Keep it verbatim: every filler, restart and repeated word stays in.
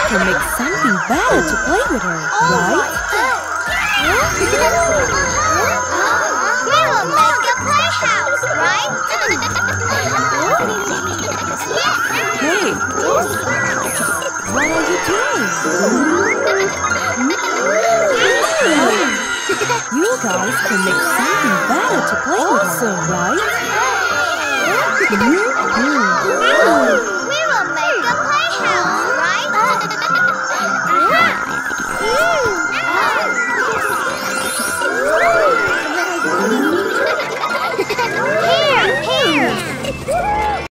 can make something better to play with her, right? We will make a playhouse, right? Hey! What are you doing? You guys can make something better to play with her, right?